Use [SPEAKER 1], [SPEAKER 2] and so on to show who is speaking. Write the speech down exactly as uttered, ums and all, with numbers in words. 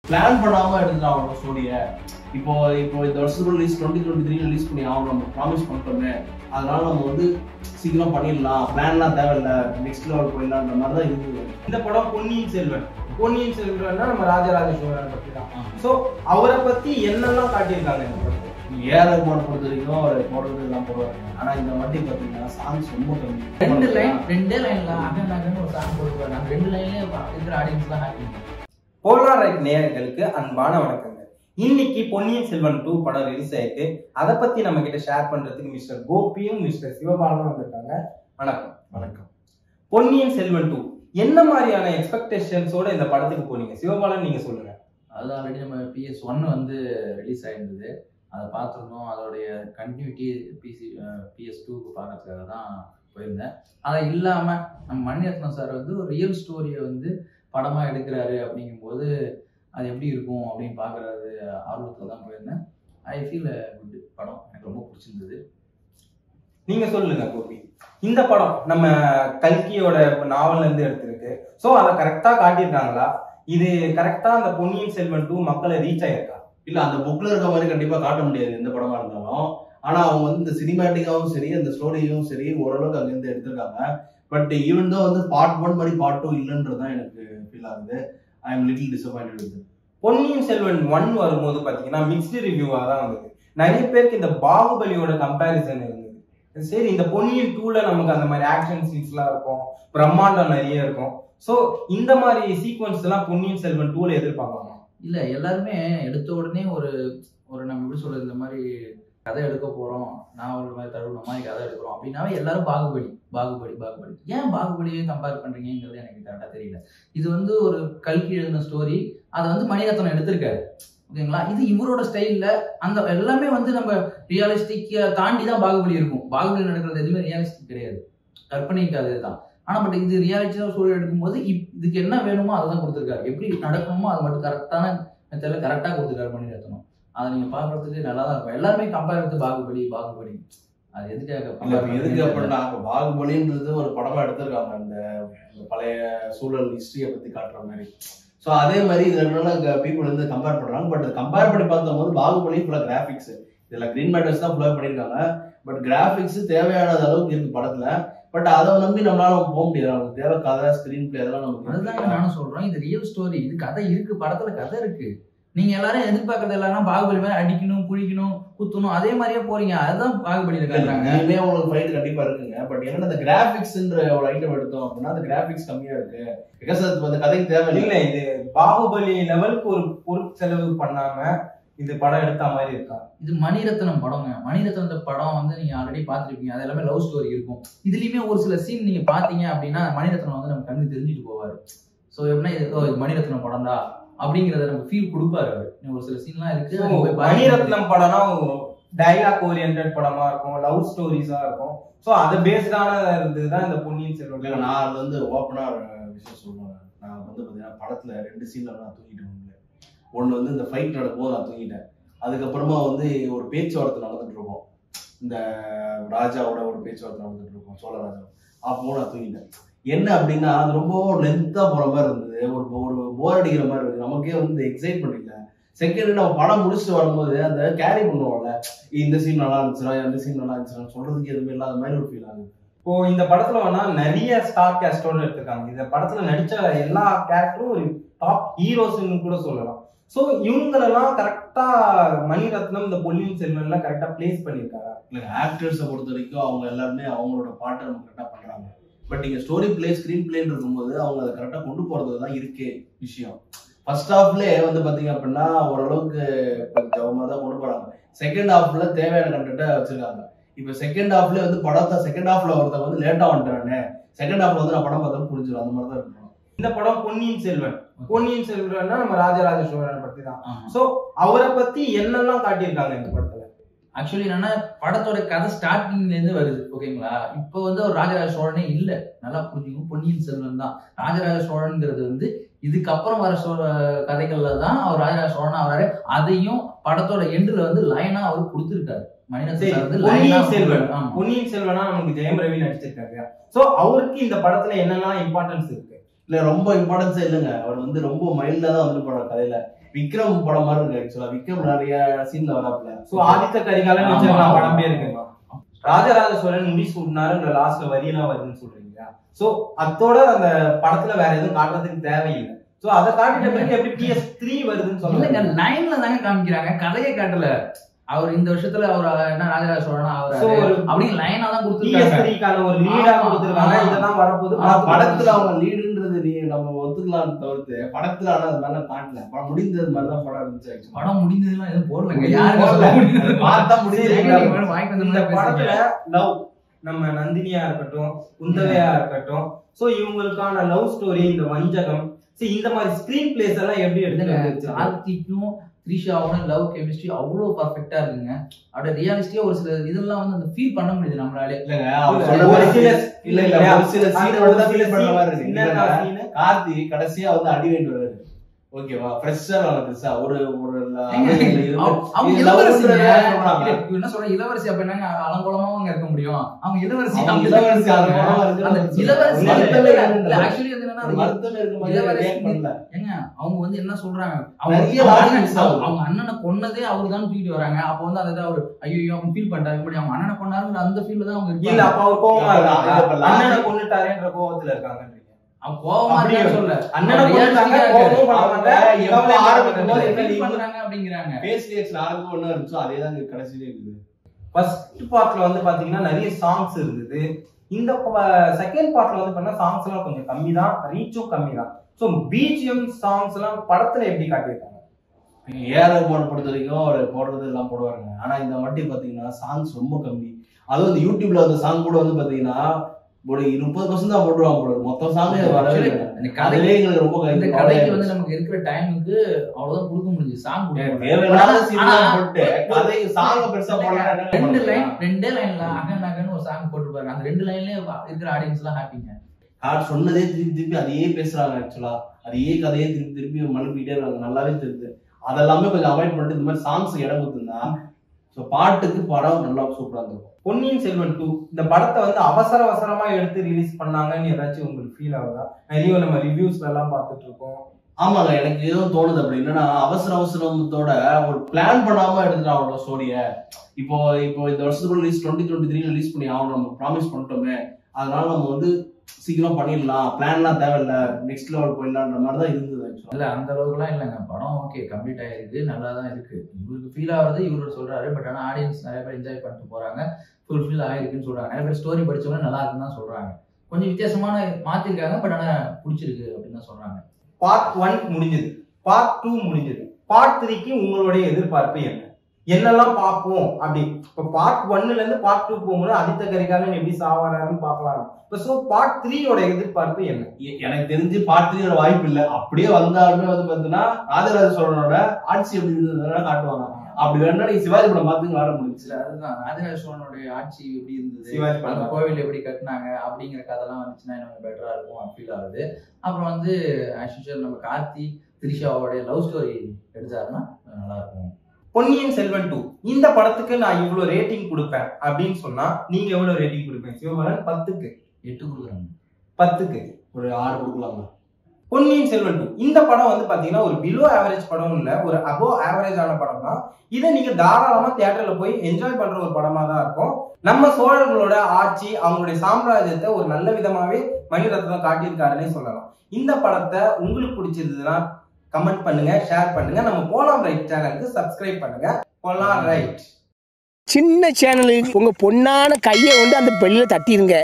[SPEAKER 1] Plan பண்ணாம எடுத்துட்டு அவனோட ஸ்டோரியை இப்போ இப்போ இந்த வருஷத்துக்குள்ள release twenty twenty three release பண்ணி ஆகணும் நம்ம ப்ராமிஸ் பண்ணிட்டோமே, அதனால நம்ம வந்து சீக்கிரம் பண்ணிடலாம், பிளான்லாம் தேவையில்லை, நெக்ஸ்ட் லெவல் போயிடலான்ற மாதிரி தான் இருக்குது.
[SPEAKER 2] இந்த படம் பொன்னியின் செல்வன். பொன்னியின் செல்வன்னா நம்ம ராஜராஜ சோழனை பத்தி தான். ஸோ அவரை பத்தி என்னெல்லாம் காட்டியிருக்காங்க இந்த படத்தை?
[SPEAKER 1] ஏஆர் ரஹ்மான் பொறுத்த வரைக்கும் அவர் போடுறது எல்லாம் போடுவாங்க. ஆனா இந்த வாட்டி பாத்தீங்கன்னா சாங்ஸ் ரொம்ப கம்மி.
[SPEAKER 3] ரெண்டு லைன் ரெண்டே லைன்ல அகன் அகன் ஒரு சாங் போடுவாங்க. அந்த ரெண்டு லைன்லயே இருக்கிற ஆடியன்ஸ்லாம் ஹாப்பி.
[SPEAKER 2] போலாம் ரைட் நேயர்களுக்கு அன்பான வணக்கங்க. இன்னைக்கு பொன்னியின் செல்வன் டூ படம் ரிலீஸ் ஆயிட்டு அதை பத்தி நம்ம கிட்ட ஷேர் பண்றதுக்கு மிஸ்டர் கோபியும் மிஸ்டர் சிவபாலனும் வந்திருக்காங்க. வணக்கம்.
[SPEAKER 1] வணக்கம்.
[SPEAKER 2] பொன்னியின் செல்வன் டூ என்ன மாதிரியான எக்ஸ்பெக்டேஷன்ஸோட இந்த படத்துக்கு போனீங்க? சிவபாலன் நீங்க சொல்லுங்க.
[SPEAKER 3] அது ஆல்ரெடி நம்ம பிஎஸ் ஒன் வந்து ரிலீஸ் ஆயிருந்தது, அதை பார்த்துருந்தோம். அதோடைய கண்டினியூட்டி பிசி பிஎஸ் டூக்கு பார்க்கறதுக்காக தான் போயிருந்தேன். அதை இல்லாமல் நம்ம மணி ரத்னம் சார் வந்து ஒரு ரியல் ஸ்டோரியை வந்து படமாக எடுக்கிறாரு அப்படிங்கும்போது அது எப்படி இருக்கும் அப்படின்னு பார்க்குறது ஆர்வத்தில் தான் போயிருந்தேன். I feel good. படம் எனக்கு ரொம்ப பிடிச்சிருந்தது.
[SPEAKER 2] நீங்க சொல்லுங்க கோபி. இந்த படம் நம்ம கல்கியோட நாவல்ல இருந்து எடுத்திருக்கு. ஸோ அதை கரெக்டா காட்டியிருக்காங்களா? இது கரெக்டா அந்த பொன்னியின் செல்வன் டூ மக்களை ரீச் ஆயிருக்கா?
[SPEAKER 1] இல்ல, அந்த புக்ல இருக்க மாதிரி கண்டிப்பா காட்ட முடியாது எந்த படமா இருந்தாலும். ஆனா அவங்க வந்து இந்த சினிமேட்டிக்காவும் சரி, அந்த ஸ்டோரியும் சரி ஓரளவுக்கு அங்க இருந்து எடுத்திருக்காங்க. பட் ஈவன் தான் வந்து பார்ட் ஒன் மாதிரி பார்ட் டூ இல்லைன்றதுதான் எனக்கு ஃபீல் ஆகுது. I am little disappointed with.
[SPEAKER 2] Ponniyin Selvan one வரும்போது பாத்தீங்கன்னா மிக்ஸ்டு ரிவ்யூவா தான் வந்தது. நிறைய பேருக்கு இந்த பாகுபலியோட கம்பேரிசன் இருந்தது. சரி, இந்த பொன்னியின் டூல நமக்கு அந்த மாதிரி ஆக்ஷன் சீன்ஸ் எல்லாம் இருக்கும், பிரம்மாண்டம் நிறைய இருக்கும். ஸோ இந்த மாதிரி சீக்வன்ஸ் எல்லாம் பொன்னியின் செல்வன் டூல எதிர்பார்க்கலாம்.
[SPEAKER 3] இல்லை, எல்லாருமே எடுத்த உடனே ஒரு ஒரு நம்ம எப்படி சொல்றது, இந்த மாதிரி கதை எடுக்க போறோம், நாவல் மாதிரி தழுவுன மாதிரி கதை எடுக்கிறோம் அப்படின்னாவே எல்லாரும் பாகுபலி பாகுபலி பாகுபலி ஏன் பாகுபலியை கம்பேர் பண்றீங்கிறது எனக்கு கரெக்டாக தெரியல. இது வந்து ஒரு கல்கி எழுதின ஸ்டோரி, அதை வந்து மணிரத்னம் எடுத்திருக்காரு. ஓகேங்களா? இது இவரோட ஸ்டைல்ல அந்த எல்லாமே வந்து நம்ம ரியாலிஸ்டிக் தாண்டி தான் பாகுபலி இருக்கும். பாகுபலி நடக்கிறது எதுவுமே ரியாலிஸ்டிக் கிடையாது, கற்பனைக்கு அதே தான். ஆனா பட் இது ரியாலிட்டியா ஸ்டோரி எடுக்கும்போது இதுக்கு என்ன வேணுமோ அதை தான் கொடுத்துருக்காரு. எப்படி நடக்கணுமோ அது மட்டும் கரெக்டான மெத்தட்ல கரெக்டா கொடுத்துருக்காரு மணிரத்னம். அதை நீங்க பாக்குறதுக்கு நல்லா தான் இருக்கும். எல்லாருமே கம்பேர் எடுத்து பாகுபலி பாகுபலி அது எதுக்காக
[SPEAKER 1] எதுக்கு அப்படின்னா, பாகுபலின்றது ஒரு படமா எடுத்திருக்காங்க அந்த பழைய சூழல் ஹிஸ்டரியை பத்தி காட்டுற மாதிரி. ஸோ அதே மாதிரி இது என்னன்னா பீப்புள் வந்து கம்பேர் பண்றாங்க. பட் கம்பேர் பண்ணி பார்க்கும்போது பாகுபலி ஃபுல்லா கிராஃபிக்ஸ், இதுல கிரீன் மேட்டர்ஸ் தான் ஃபுல்லா பண்ணியிருக்காங்க. பட் கிராஃபிக்ஸ் தேவையான அளவுக்கு இருக்கு படத்துல. பட் அதை நம்பி நம்மளால போக முடியாது. நமக்கு தேவை கதை, ஸ்கிரீன் பிளே, அதெல்லாம் நமக்கு.
[SPEAKER 3] அதுதான் நானும் சொல்றேன், இது ரியல் ஸ்டோரி, இது கதை இருக்கு, படத்துல கதை இருக்கு. நீங்க எல்லாரும் எதிர்பார்க்கறது எல்லாரும் பாகுபலி மாதிரி அடிக்கணும், குளிக்கணும், குத்தணும், அதே மாதிரியே போறீங்க. அதுதான் பாகுபலியில காட்டுறாங்க.
[SPEAKER 1] இனிமே உங்களுக்கு ஃபைட் கண்டிப்பா இருக்குங்க. பட் என்னன்னா அந்த கிராபிக்ஸ்ன்ற ஒரு ஐட்டம் எடுத்தோம் அப்படின்னா அந்த கிராபிக்ஸ் கம்மியா இருக்கு. பிகாஸ் அது அந்த கதைக்கு தேவை
[SPEAKER 2] இல்லை. இது பாகுபலி லெவலுக்கு ஒரு பொருட்செலவு பண்ணாம இது படம் எடுத்த மாதிரி இருக்கா? இது
[SPEAKER 3] மணிரத்னம் படங்க. மணிரத்னம் படம் வந்து நீங்க ஆல்ரெடி பாத்துருப்பீங்க. அது எல்லாமே லவ் ஸ்டோரி இருக்கும். இதுலயுமே ஒரு சில சீன் நீங்க பாத்தீங்க அப்படின்னா மணிரத்னம் வந்து நம்ம கண்ணு தெரிஞ்சுட்டு போவாரு. சோ எப்படின்னா இது மணிரத்னம் படம் தான் அப்படிங்கறத நம்ம ஃபீல் கொடுப்பாரு அவரு. ஒரு சில சீன்லாம் இருக்கு.
[SPEAKER 2] மணிரத்னம் படம்னா டைலாக் ஓரியன்டட் படமா இருக்கும், லவ் ஸ்டோரிஸா இருக்கும். சோ அது பேஸ்டான இருந்ததுதான் இந்த பொன்னியின் செல்வன்.
[SPEAKER 1] நான் அது வந்து ஓப்பனா விஷயம் சொல்லுவேன். நான் வந்து பாத்தீங்கன்னா படத்துல ரெண்டு சீன்ல நான் தூங்கிட்டேன். ஒன்று வந்து இந்த ஃபைட் நடக்கும்போது நான் தூங்கிட்டேன். அதுக்கப்புறமா வந்து ஒரு பேச்சுவார்த்தை நடந்துட்டு இருக்கோம், இந்த ராஜாவோட ஒரு பேச்சுவார்த்தை நடந்துட்டு இருக்கோம், சோழ ராஜா. அப்போ நான் தூங்கிட்டேன். என்ன அப்படின்னா அது ரொம்ப லென்த்தா போற மாதிரி இருந்தது, ஒரு ஒரு போர் அடிக்கிற மாதிரி இருக்கு. நமக்கே வந்து எக்ஸைட்மெண்ட் இல்லை. செகண்ட் நம்ம படம் முடிச்சுட்டு வரும்போது அந்த கேரி பண்ணுவோம்ல, இந்த சீன் நல்லா இருந்துச்சுன்னா இந்த சீன் நல்லா இருந்துச்சுன்னா சொல்றதுக்கு எதுவுமே இல்லாத மாதிரி ஒரு ஃபீல் ஆகுது.
[SPEAKER 2] இப்போ இந்த படத்துல வேணா நிறைய ஸ்டார் கேஸ்டோட எடுத்திருக்காங்க. இந்த படத்துல நடிச்ச எல்லா கேரக்டரும் ஒரு டாப் ஹீரோஸ்ன்னு கூட சொல்லலாம். ஸோ இவங்களெல்லாம் கரெக்டா மணிரத்னம் இந்த பொன்னியின் செல்வன்லாம் கரெக்டா பிளேஸ் பண்ணியிருக்காங்க.
[SPEAKER 1] இல்லை, ஆக்டர்ஸை பொறுத்த வரைக்கும் அவங்க எல்லாருமே அவங்களோட பாட்டை நம்ம கரெக்டாக பண்றாங்க. பட் இங்க ஸ்டோரி பிளே, ஸ்கிரீன் பிளேன்னு இருக்கும்போது அவங்க அதை கரெக்டாக கொண்டு போறது தான் இருக்கே விஷயம். ஃபர்ஸ்ட் ஹாஃப்லேயே வந்து பாத்தீங்க அப்படின்னா ஓரளவுக்கு ஜவமா தான் கொண்டு போறாங்க. செகண்ட் ஹாஃப்ல தேவையான கண்டென்ட்டை வச்சிருக்காங்க. இப்போ செகண்ட் ஹாஃப்ல வந்து படத்தை செகண்ட் ஹாஃப்ல ஒருத்தர் வந்து லேட்டா வந்துட்டானே, செகண்ட் ஹாஃப்ல வந்து நான் படம் பார்த்தாலும் புரிஞ்சிடும். அந்த மாதிரி தான் இருக்கும்
[SPEAKER 2] இந்த படம். பொன்னியின் செல்வன் பொன்னியின் செல்வன்னா நம்ம ராஜராஜ சோழனை பத்தி தான். சோ அவரை பத்தி என்னெல்லாம் காட்டியிருக்காங்க இந்த படத்துல?
[SPEAKER 3] ஆக்சுவலி என்னன்னா படத்தோட கதை ஸ்டார்டிங்ல இருந்து வருது. ஓகேங்களா? இப்போ வந்து ஒரு ராஜராஜ சோழனே இல்ல, நல்லா புரிஞ்சுக்கணும். பொன்னியின் செல்வன் தான். ராஜராஜ சோழன்ங்கிறது வந்து இதுக்கப்புறம் வர சோழ கதைகள்ல தான் அவர் ராஜராஜ சோழனா வராரு. அதையும் படத்தோட எண்டுல வந்து லைனா அவர் கொடுத்திருக்காரு.
[SPEAKER 2] பொன்னியின் செல்வன் பொன்னியின் செல்வனா நமக்கு ஜெயம் ரவி நடிச்சிருக்காரு. சோ அவருக்கு இந்த படத்துல என்னெல்லாம் இம்பார்ட்டன்ஸ் இருக்கு?
[SPEAKER 1] இல்ல ரொம்ப இம்பார்ட்டன்ஸே இல்லைங்க. அவர் வந்து ரொம்ப மைல்டா தான் வந்து போறாரு கதையில. விக்ரம் படம் மாதிரி இருக்கு ஆக்சுவலா. விக்ரம் நிறைய சீன்ல வராப்ல.
[SPEAKER 2] சோ ஆதித்த கரிகாலன் வச்சிருக்கலாம் படம் பேர் இருக்கு. ராஜராஜ சோழன் முடி சூட்டினாருன்ற லாஸ்ட்ல வரியெல்லாம் வருதுன்னு சொல்றீங்க. சோ அதோட அந்த படத்துல வேற எதுவும் காட்டுறதுக்கு தேவையில்லை. சோ அதை காட்டிட்ட பிறகு எப்படி பி எஸ் த்ரீ வருதுன்னு சொல்லுங்க.
[SPEAKER 3] லைன்ல தாங்க காமிக்கிறாங்க, கதையை காட்டல. அவர் இந்த வருஷத்துல அவர் என்ன ராஜராஜ சோழனா அவர் அப்படின்னு லைனா தான் கொடுத்துருக்காங்க.
[SPEAKER 2] ஒரு லீடா கொடுத்துருக்காங்க. இதெல்லாம் வரப்போது
[SPEAKER 1] படத்துல அவங்க லீடுன்றது நீ நம்ம ஒத்துக்கலாம்னு தவிர்த்து படத்துல ஆனா அது மாதிரி காட்டல. படம் முடிந்தது மாதிரிதான் படம் இருந்துச்சு.
[SPEAKER 3] படம் முடிந்ததுலாம் எதுவும் போடலங்க. யாரு
[SPEAKER 2] பார்த்தா முடிஞ்சது. இந்த படத்துல லவ் நம்ம நந்தினியா இருக்கட்டும், குந்தவையா இருக்கட்டும், சோ இவங்களுக்கான லவ் ஸ்டோரி, இந்த வஞ்சகம், இந்த மாதிரி ஸ்கிரீன் பிளேஸ் எல்லாம் எப்படி எடுத்து
[SPEAKER 3] கார்த்திக்கும் த்ரிஷாவோட லவ் கெமிஸ்ட்ரி அவ்வளவு பர்ஃபெக்டா இருக்குங்க. அப்படியே ரியாலிஸ்டிக்கா ஒரு சில இதெல்லாம் வந்து அந்த ஃபீல் பண்ண முடியுது நம்மளாலே.
[SPEAKER 1] இல்ல இல்ல ஒரு சில சீன் மட்டும் தான் ஃபீல் பண்ற மாதிரி இருக்கு. கார்த்தி கடைசியா வந்து அடி வாங்கிட்டு வராரு. ஓகேவா, ஃப்ரெஷர் ஆனதுசா ஒரு ஒரு
[SPEAKER 3] அவங்க இளவரசி என்ன சொல்ற இளவரசி அப்ப என்னங்க அலங்கோலமா அவங்க இருக்க முடியும். அவங்க இளவரசி அவங்க இளவரசி அந்த இளவரசி ஆக்சுவலி வந்து என்னன்னா மருத்துவம் இருக்க மாதிரி பண்ணல. ஏங்க அவங்க வந்து என்ன சொல்றாங்க, அவங்க அண்ணனை கொன்னதே அவரு தான் தூக்கிட்டு வராங்க. அப்ப வந்து அதை அவர் ஐயோ அவங்க ஃபீல் பண்றாங்க. இப்படி அவங்க அண்ணனை கொண்டாரு அந்த ஃபீல்ல தான் அவங்க
[SPEAKER 2] இல்ல. அப்ப அவர் கோவமா இருக்காங்க, அண்ணனை கொன்னுட்டாரேன்ற கோவத்துல இருக்காங்க.
[SPEAKER 3] அவங்க கோவமா இருக்காங்க சொல்ல அண்ணனை கொன்னுட்டாங்க கோவம் பண்றாங்க. எவ்வளவு ஆரம்பிக்கும் போது என்ன பண்றாங்க அப்படிங்கறாங்க.
[SPEAKER 1] ஃபேஸ் ரியாக்ஷன் ஆரம்பம் ஒண்ணு இருந்துச்சு, அதே தான் கடைசியில இருக்குது.
[SPEAKER 2] ஃபர்ஸ்ட் பார்ட்ல வந்து பாத்தீங்கன்னா நிறைய சாங்ஸ் இருந்தது. இந்த செகண்ட் பார்ட்ல வந்து பண்ண சாங்ஸ் எல்லாம் கொஞ்சம் கம்மி தான், ரீச்சும் கம்மி தான். சோ பிஜிஎம் சாங்ஸ் எல்லாம் படத்துல எப்படி காட்டியிருக்காங்க?
[SPEAKER 1] ஏஆர் ரஹ்மான் பொறுத்த வரைக்கும் அவர் போடுறது எல்லாம் போடுவாருங்க. ஆனா இந்த வாட்டி பாத்தீங்கன்னா சாங்ஸ் ரொம்ப கம்மி. அதுவும் இந்த யூடியூப்ல அந்த சாங் கூட வந்து பாத்தீங்கன்னா ஒரு முப்பது பர்சன்ட் தான் போட்டுருவாங்க போல. மொத்த சாங்கே வரவே கதையே எங்களுக்கு ரொம்ப
[SPEAKER 3] இந்த கதைக்கு வந்து நமக்கு இருக்கிற டைமுக்கு அவ்வளவுதான் கொடுக்க முடிஞ்சு சாங்
[SPEAKER 1] போட்டு கதை சாங்க பெருசா போடலாம்.
[SPEAKER 3] ரெண்டு லைன் ரெண்டே லைன்ல அகன் அகன் ஒரு சாங் போட்டுருப்பாங்க. அந்த ரெண்டு லைன்லயே இருக்கிற ஆடியன்ஸ் எல்லாம் ஹாப்பிங்க.
[SPEAKER 1] கார் சொன்னதே திருப்பி திருப்பி அதையே பேசுறாங்க. ஆக்சுவலா அதையே கதையே திருப்பி திருப்பி மழுப்பிட்டே இருக்காங்க. நல்லாவே தெரியுது. அதெல்லாமே கொஞ்சம் அவாய்ட் பண்ணிட்டு இந்த மாதிரி சாங்ஸ் இடம் கொடுத்துருந்தா பாட்டுக்கு படம் நல்லா சூப்பரா இருக்கும்.
[SPEAKER 2] பொன்னியின் செல்வன் டூ இந்த படத்தை வந்து அவசர அவசரமா எடுத்து ரிலீஸ் பண்ணாங்கன்னு ஏதாச்சும் உங்களுக்கு ஃபீல் ஆகுதா? நிறைய நம்ம ரிவ்யூஸ்ல எல்லாம் பார்த்துட்டு இருக்கோம்.
[SPEAKER 1] ஆமாங்க, எனக்கு எதுவும் தோணுது அப்படி. என்னன்னா அவசர அவசரத்தோட ஒரு பிளான் பண்ணாம எடுத்துட்டாங்க ஸ்டோரிய. இப்போ இப்போ இந்த வருஷத்துக்குள்ள release twenty twenty three release பண்ணி ஆகணும், நம்ம ப்ராமிஸ் பண்ணிட்டோமே, அதனால நம்ம வந்து சீக்கிரம் பண்ணிடலாம், பிளான்லாம் தேவையில்ல, நெக்ஸ்ட் லெவல் போயிடலான்ற மாதிரி தான் இருந்தது.
[SPEAKER 3] இல்ல அந்த அளவுக்குலாம் இல்லைங்க. படம் ஓகே கம்ப்ளீட் ஆயிருக்கு, நல்லா தான் இருக்கு. இவருக்கு ஃபீல் ஆகுறது இவரு சொல்றாரு. பட் ஆனா ஆடியன்ஸ் நிறைய பேர் என்ஜாய் பண்ணிட்டு போறாங்க, ஃபுல்ஃபில் ஆயிருக்குன்னு சொல்றாங்க. நிறைய பேர் ஸ்டோரி படிச்சவங்க நல்லா இருக்குன்னு தான் சொல்றாங்க. கொஞ்சம் வித்தியாசமான மாத்திருக்காங்க, பட் ஆனா பிடிச்சிருக்கு அப்படின்னு தான் சொல்றாங்க.
[SPEAKER 2] பார்ட் ஒன் முடிஞ்சது, பார்ட் டூ முடிஞ்சது. பார்ட் த்ரீக்கு உங்களுடைய எதிர்பார்ப்பு என்ன? என்னெல்லாம் பார்ப்போம் அப்படி? இப்போ பார்ட் ஒன்னுல இருந்து பார்ட் டூ போகும்போது ஆதித்த கரிகாலன் எப்படி சாவாரான்னு பார்க்கலாம். இப்போ ஸோ பார்ட் த்ரீயோட எதிர்பார்ப்பு என்ன?
[SPEAKER 1] எனக்கு தெரிஞ்சு பார்ட் த்ரீயோட வாய்ப்பு இல்லை. அப்படியே வந்தாலுமே வந்து பார்த்தீங்கன்னா ராஜராஜ சோழனோட ஆட்சி எப்படி இருந்ததுன்னா காட்டுவாங்க. அப்படி வேணா நீங்க சிவாஜி படம் பார்த்து வர முடிச்சு.
[SPEAKER 3] அதுதான் ராஜராஜ சோழனுடைய ஆட்சி எப்படி இருந்தது,
[SPEAKER 2] சிவாஜி
[SPEAKER 3] படம் கோவில் எப்படி கட்டினாங்க அப்படிங்கிற கதைலாம் வந்துச்சுன்னா எனக்கு பெட்டரா இருக்கும் ஃபீல் ஆகுது. அப்புறம் வந்து ஆக்சுவலி நம்ம கார்த்தி த்ரிஷாவோடைய லவ் ஸ்டோரி எடுத்தாருன்னா நல்லா இருக்கும்.
[SPEAKER 2] பொன்னியின் செல்வன் டூ இந்த படத்துக்கு நான் இவ்வளவு ரேட்டிங் கொடுப்பேன் அப்படின்னு சொன்னா நீங்க எவ்வளவு ரேட்டிங் கொடுப்பீங்க? சிவபாலன் பத்துக்கு
[SPEAKER 3] எட்டு கொடுக்குறாங்க.
[SPEAKER 2] பத்துக்கு
[SPEAKER 1] ஒரு ஆறு கொடுக்கலாமா?
[SPEAKER 2] பொன்னியின் செல்வன் டூ இந்த படம் வந்து பாத்தீங்கன்னா ஒரு பிலோ ஆவரேஜ் படம் இல்ல, ஒரு அபோ ஆவரேஜ் ஆன படம் தான். இதை நீங்க தாராளமா தியேட்டர்ல போய் என்ஜாய் பண்ற ஒரு படமா தான் இருக்கும். நம்ம சோழர்களோட ஆட்சி, அவங்களுடைய சாம்ராஜ்யத்தை ஒரு நல்ல விதமாவே மணி ரத்னம் காட்டியிருக்காருன்னே சொல்லலாம். இந்த படத்தை உங்களுக்கு பிடிச்சிருந்ததுன்னா கமெண்ட் பண்ணுங்க, ஷேர் பண்ணுங்க. நம்ம போலாம் ரைட் சேனலுக்கு சப்ஸ்கிரைப் பண்ணுங்க. போலாம் ரைட்
[SPEAKER 4] சின்ன சேனலுக்கு உங்க பொண்ணான கையை வந்து அந்த பெல்லில தட்டிடுங்க.